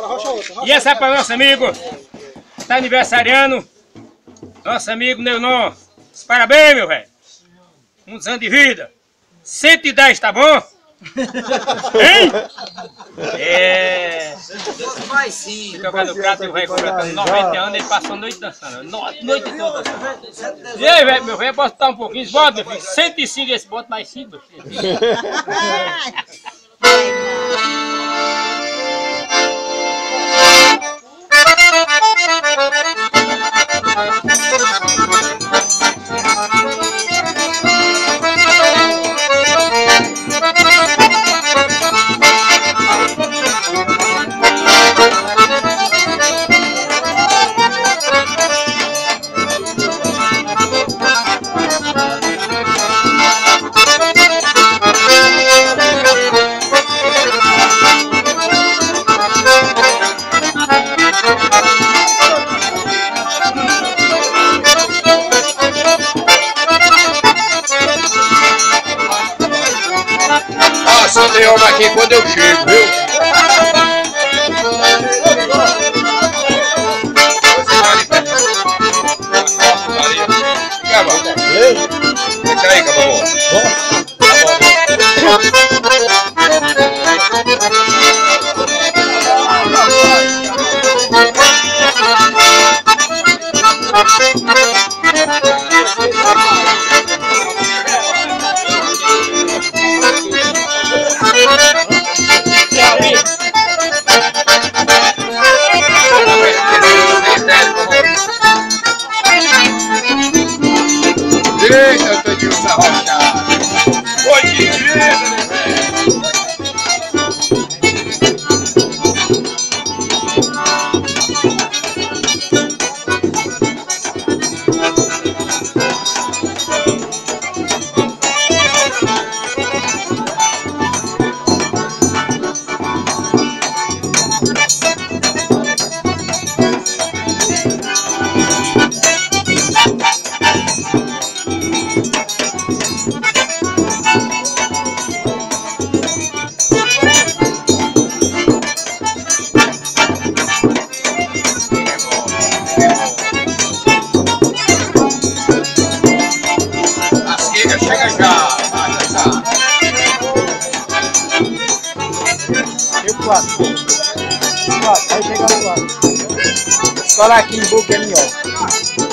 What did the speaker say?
E essa é para nosso amigo, tá aniversariando, nosso amigo Neunon. Parabéns, meu velho. Muitos anos de vida. 110, tá bom? Hein? É. Vai sim. Fica no prato e o velho completando 90 anos, ele passou a noite dançando. Noite toda dançando. E aí, velho, meu velho, posso botar um pouquinho? Bota, meu filho. 105 esse bota mais 5, meu filho. Só tem homem aqui quando eu chego, viu? Fica aí, acabou. Eita, eu tô de usa rochada. Foi de vida, né, velho? Chega já, vai já. Eu quatro. Vai chegar no quatro. Escola aqui em boca é melhor.